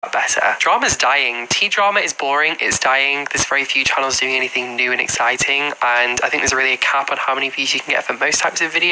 out better. Drama's dying. T-drama is boring, it's dying. There's very few channels doing anything new and exciting, and I think there's really a cap on how many views you can get for most types of videos.